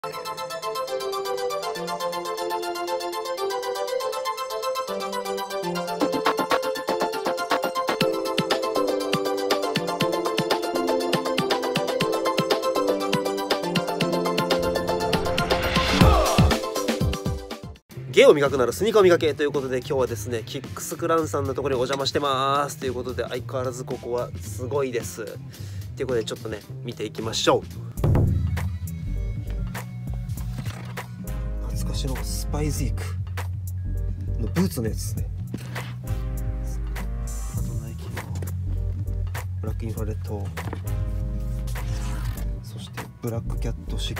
芸を磨くならスニーカーを磨けということで、今日はですねキックスクランさんのところにお邪魔してますということで、相変わらずここはすごいですということで、ちょっとね見ていきましょう。懐かしのスパイズークのブーツのやつですね。あとナイキのブラックインフラレッド、そしてブラックキャット6、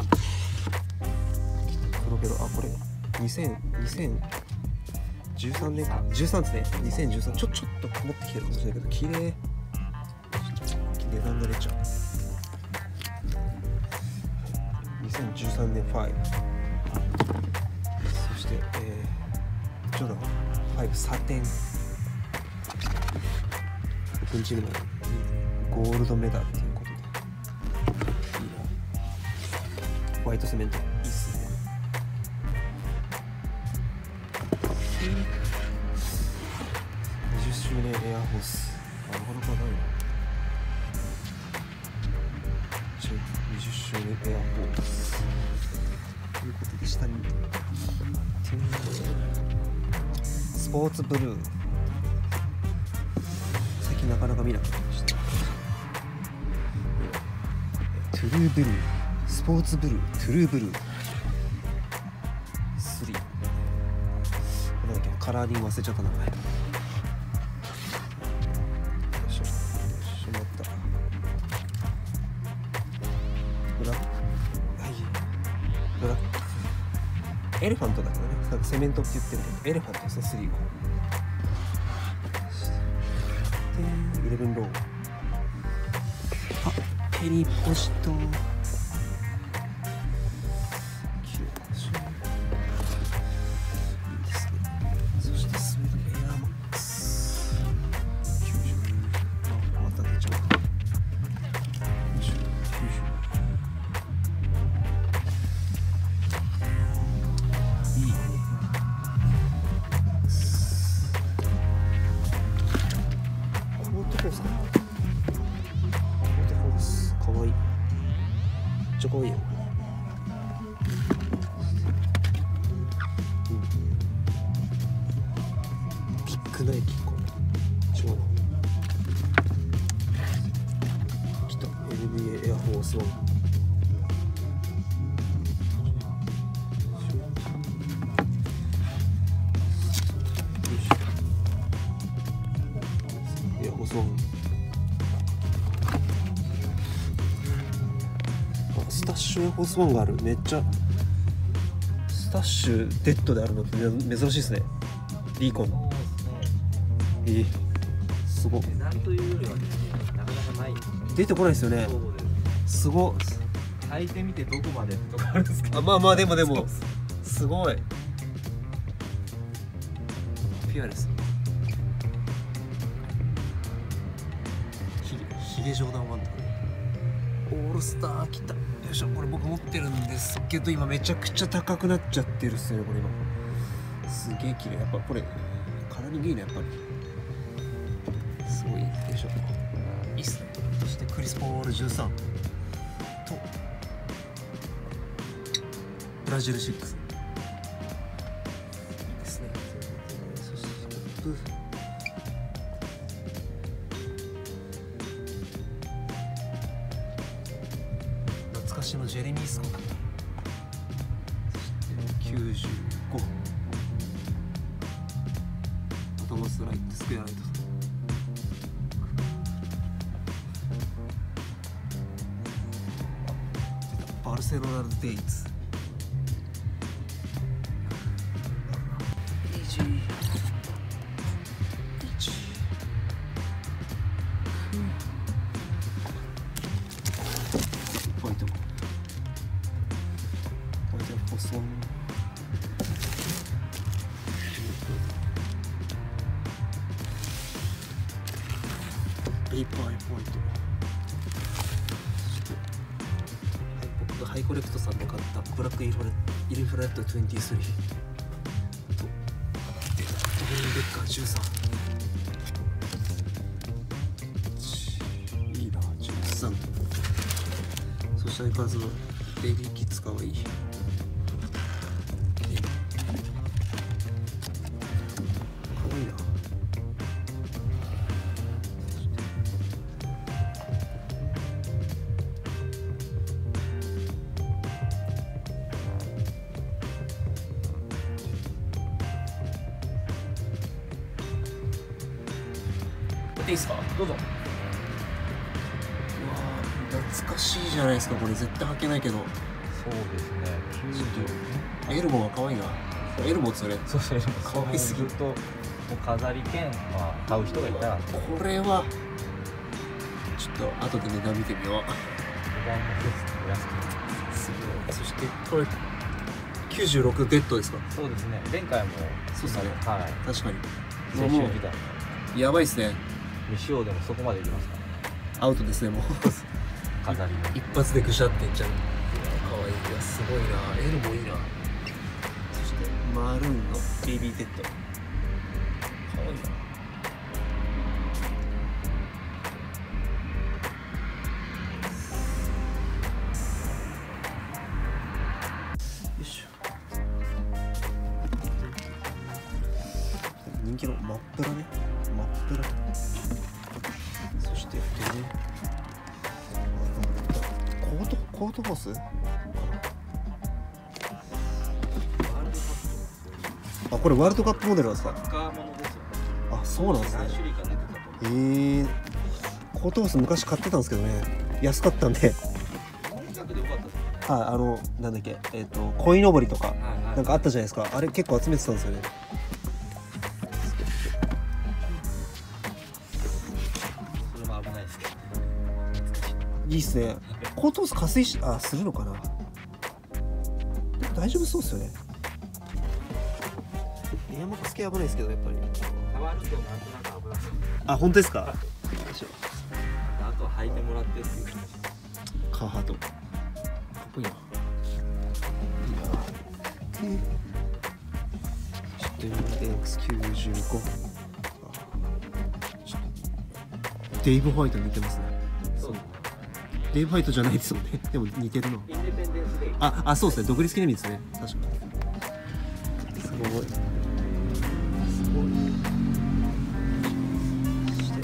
黒ベロ、あこれ2013年か13ですね。2013ちょっと持ってきてるかもしれないけど、綺麗。値段が出ちゃう。2013年5、そしてジョーダン5サテン6日目のゴールドメダルということで、いいな。ホワイトセメントいいっすね。20周年エアフォース、なかなかないな。20周年エアフォースということで、下にスポーツブルー、最近なかなか見なくなりました。トゥルーブルー、スポーツブルー、トゥルーブルー3、なんだっけ、カラーリング忘れちゃった名前。エレファントだからね、なんかセメントって言ってるけど、エレファントですね、3は。で、11ロー。あ、ペニポジト。綺麗でしょ。いいですね。そしてスウェードエアマックス。90。あ、また出ちゃう。かわいい。めっちゃかわいいよ。ビッグナイキ、これ違うな。来た NBA エアフォースワン。エアフォースワン。スタッシュエアフォースワンがある。めっちゃスタッシュデッドであるのって珍しいですね。リーコン。すごっ。 なんというよりはですね、なかなかない。 出てこないですよね。すごっ。 履いてみてどこまでとかあるんですか。 あ、まあでもすごい。ピュアレス。ヒゲジョーダンワンとかね。オールスター来た。よいしょ、これ僕持ってるんですけど、今めちゃくちゃ高くなっちゃってるっすよね、これ今。すげえ綺麗。やっぱこれカラーリングいいね、やっぱり。すごい。よいしょ。いいっすね。そしてクリス・ポール13とブラジル6。いいですね。そしてトップ。懐かしのジェレミー・スコット。95。アトモスライト、スクエアライト。バルセロナ・デイツ。ポイント。細い。いっぱいポイント。そして、はい、僕が履イコレクトさんで買ったブラックインフラレット23とグリーンベッカー13いいな13そして相変わらずのベイビーキッズかわいいいいですかどうぞ。うわ懐かしいじゃないですかこれ絶対履けないけどそうですね。 エルモが可愛いなエルモそれそうそう可愛すぎるずっともう飾り兼まあ買う人がいたらこれはちょっと後で値段見てみよう値段も安くすごいそしてこれ96デッドですかそうですね。前回もそうですねはい確かに先週時代やばいっすね未使用でもそこまでいきますかアウトですねもう飾りの一発でぐしゃっていっちゃう可愛いいやすごいなエルもいいなそしてマルーンのベイビーテッド可愛いなよいしょ人気のマップラねマップラそしてねコートホースあこれワールドカップモデルなんですかサッカーものですよ。 あそうなんですね何種類か出てたと思う。 コートホース昔買ってたんですけどね安かったんで音楽でよかったですね。 はいなんだっけ鯉のぼりとかはいはいなんかあったじゃないですかあれ結構集めてたんですよねそれも危ないですけど。 いいっすねコートホース加水するのかな大丈夫そうっすよねエアマックス系危ないですけどやっぱり変わるとなんとなく危なそう。 あ本当ですかあとは履いてもらってっていう感じ。 カーハートかっこいいな。いいな。そして X95。デイブ・ホワイトに似てますね。 そうですね。 デイブ・ホワイトじゃないですもんね。でも似てるな。 インデペンデンスデイ。 そうですね。独立記念日ですね。確かに。すごい。すごい。そして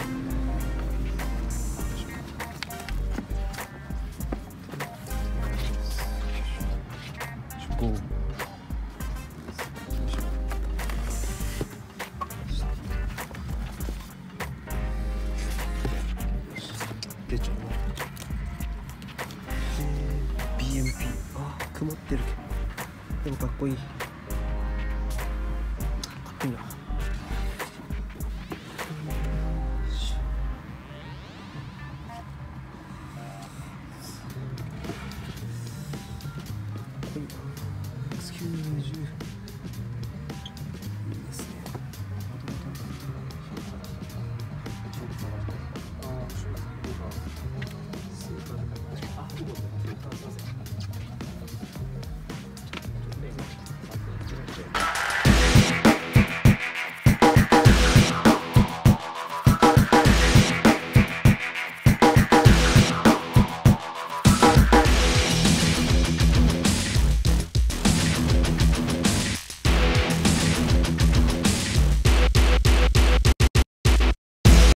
5出ちゃうな。BMP 曇ってるけどでもかっこいい。かっこいいな。90